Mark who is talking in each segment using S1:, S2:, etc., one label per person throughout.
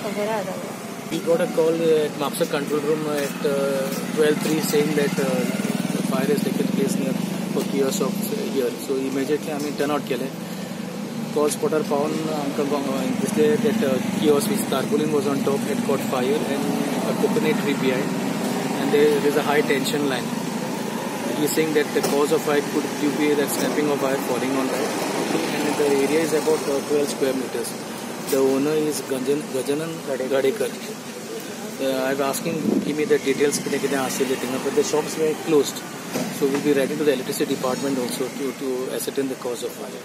S1: We got a call at MAPSA control room at 12:03 saying that the fire has taken place near a kiosk of here. So immediately आम्ही turn out केले. Call spotter found दिसले that kiosk with tarpaulin was on top had caught fire and a coconut tree behind, and there is a high tension line. He is saying that the cause of fire could be that snapping of wire falling on right, and the area is about 12 square meters. The owner is Gajanan Gadekar. I'm asking, give me the details, but the shops were closed. So we'll be writing to the electricity department also to ascertain the cause of fire.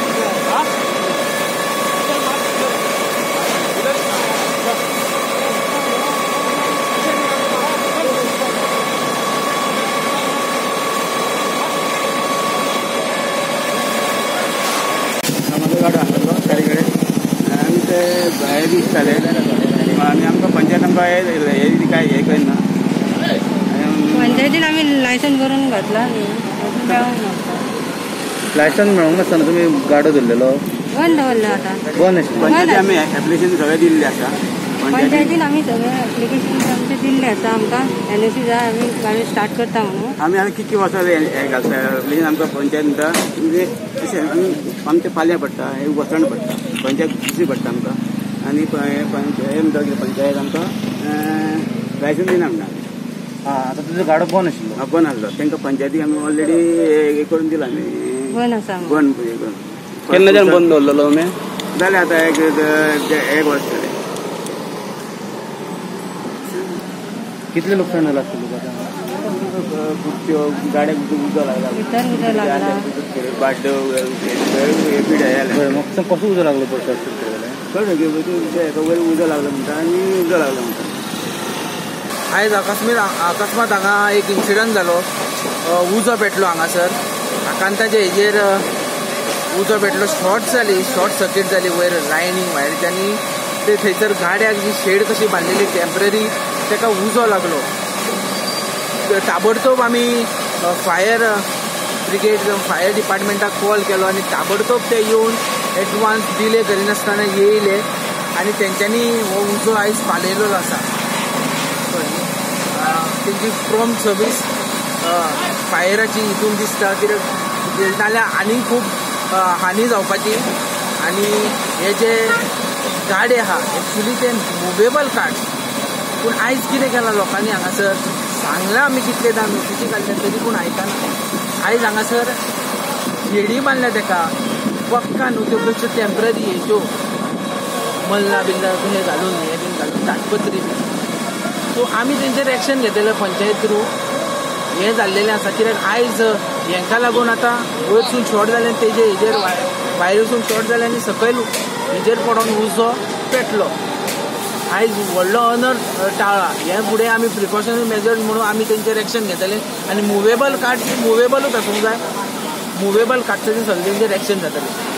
S2: भायर दिसताले आनी आमकां पंचायत आमकां हे काय हे करिना
S3: पंचायतीन आमी लायसन करून घातला न्ही
S2: लायसन मेळोंक नासतना तुमी गाडो धरलेलो
S3: बंद दवरला आतां
S2: बंद पंचायती आमी एप्लिकेशन सगळें दिल्लें आसा
S3: पंचायतीन आमी सगळें एप्लिकेशन आमचें दिल्लें आसा आमकां एनओसी जाय आमी गाडी स्टार्ट करता म्हणून
S2: आमी आतां कितके वर्सां हे घालता एप्लिकेशन आमकां पंचायत म्हणटा म्हणजे अशें आमी आमचें फाल्यां पडटा हे वचण पडटा पंचायत दुसरी पडटा आमकां आनी हे म्हणटा की पंचायत आमकां लायसन दिना म्हणटा आतां तुजो गाडो बंद आशिल्लो बंद आसलो तांकां पंचायतीक आमी ऑलरेडी हे करून दिला आमी
S3: बंद आसा
S2: बंद हे करून केन्नाच्यान बंद दवरलेलो आमी जालें आतां एक वर्स जालें कितले लुकसाण जाला आसतलें गाड्याक उजो लागला बाड्डो म्हाका कसो उजो लागलो पडटा वयर उजो लागलो म्हणटा आनी उजो लागलो म्हणटा
S4: आयज अकस्मात हांगा एक इन्सिडंट जालो उजो पेटलो हांगासर आकांताचे हेजेर उजो पेटलो शॉर्ट सर्किट जाली वयर लायनींग वायरीची आनी ते थंयसर गाड्याक जी शेड कशी बांदलेली टेम्पररी ताका उजो लागलो ताबडतोब आमी फायर ब्रिगेड फायर डिपार्टमेंटाक कॉल केलो आनी ताबडतोब ते येवन एडवान्स डिले करिनासतना येयले आनी तेंच्यांनी हो उजो आयज पालयलेलो आसा तेंची प्रॉम्प्ट सर्वीस फायराची हितून दिसता कित्याक नाल्यार आनी खूब हानी जावपाची आनी हे जे गाडे आहा एक्चुली ते मुवेबल कार्ड्स पूण आयज कितें केलां लोकांनी हांगासर सांगलां आमी कितलेदां नोटिशी घालता तरी पूण आयकना आयज हांगासर शेडी बांदल्या तेका पक्का न्हू त्यो बेश्यो टेम्पररी हेच्यो मल्ला बिल्ला हे घालून हे बीन घालून ताटपत्री बी सो आमी तेंचेर एक्शन घेतलेलें पंचायत थ्रू हें जाल्लेलें आसा कित्याक आयज हेंका लागून आतां वयरसून शॉर्ट जालें तेजे हेजेर भायरसून शॉर्ट जालें आनी सकयल हेजेर पडोन उजो पेटलो आयज व्हडलो अनर्थ टाळ्ळा हे फुडें आमी प्रिकॉशनरी मेजर्स म्हणून आमी तेंचेर एक्शन घेतले आनी मुवेबल कार्ड्स मुवेबलूच आसूंक जाय मुवेबल कार्ड्साचेर सगळ्यांचेर एक्शन जातलें